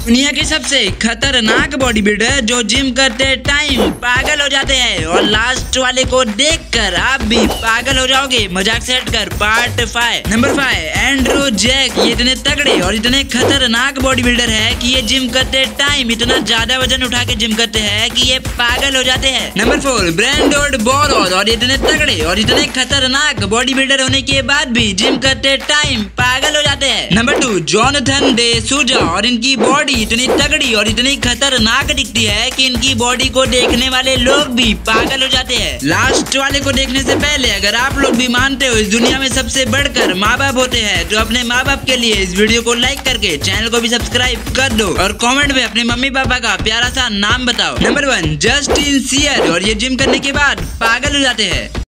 दुनिया के सबसे खतरनाक बॉडी बिल्डर जो जिम करते टाइम पागल हो जाते हैं और लास्ट वाले को देखकर आप भी पागल हो जाओगे। मजाक से हटकर पार्ट 5। Number 5, Andrew Jack. ये इतने तगड़े और इतने खतरनाक बॉडी बिल्डर है कि ये जिम करते टाइम इतना ज्यादा वजन उठा के जिम करते हैं कि ये पागल हो जाते हैं। Number 4, Brandon Boros. और ये इतने तगड़े और इतने खतरनाक बॉडी बिल्डर होने के बाद भी जिम करते टाइम पागल हो जाते हैं। नंबर 2, जोनाथन डे सूजा। और इनकी बॉडी इतनी तगड़ी और इतनी खतरनाक दिखती है कि इनकी बॉडी को देखने वाले लोग भी पागल हो जाते हैं। लास्ट वाले को देखने से पहले अगर आप लोग भी मानते हो इस दुनिया में सबसे बढ़कर माँ बाप होते हैं तो अपने माँ बाप के लिए इस वीडियो को लाइक करके चैनल को भी सब्सक्राइब कर दो और कमेंट में अपने मम्मी पापा का प्यारा सा नाम बताओ। Number 1, Justin Seyer. और ये जिम करने के बाद पागल हो जाते हैं।